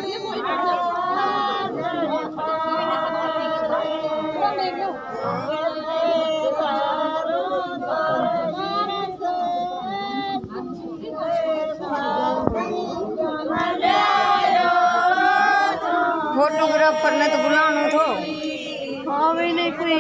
Photographer ने तो बुलाना थो। हाँ भी नहीं कोई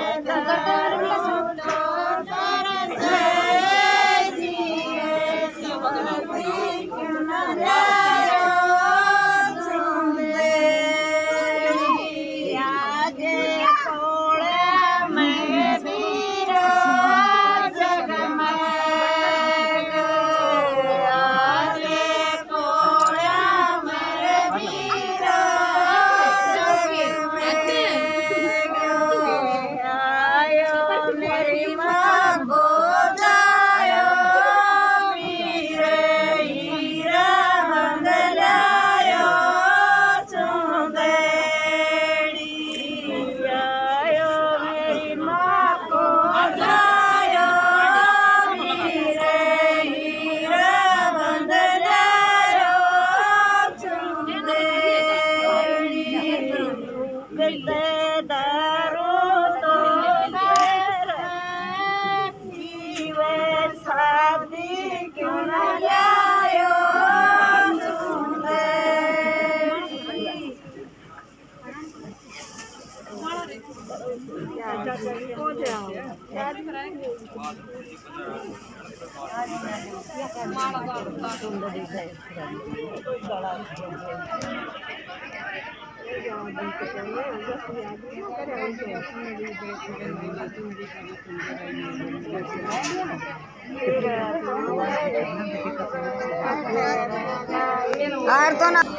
आर तो ना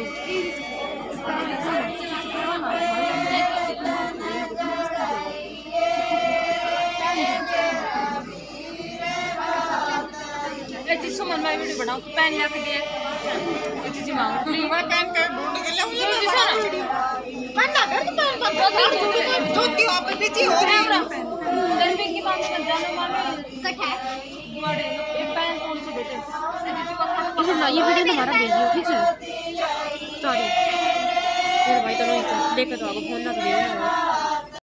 सुमन मैं वीडियो बनाऊं पेन ला के दे जी मांग मैं पेन कर ढूंढ के ले मुझे पेन ना कर तो पेन कर धोती वापस पीछे हो रही है तेरे पे की बात कर जाना मामी कट है बड़े एक पेन कौन से बेटे इसे ना ये वीडियो हमारा भेजियो ठीक है सॉरी मेरे भाई तो नहीं लेके तो आपको फोन ना तो दे ना